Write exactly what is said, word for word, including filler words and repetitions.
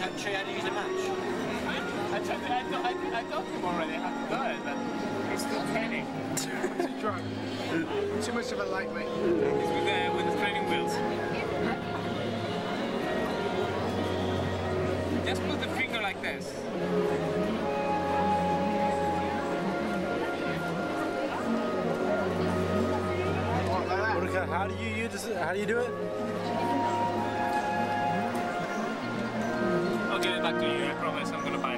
to show you how to use a match. I told, I, told, I, I told him already how to do it, but he's still training. Too drunk. Too much of a lightweight. He's with the, with the training wheels. Just put the finger like this. How do you use it? How do you do it? I'll give it back to you, I promise. I'm gonna buy it.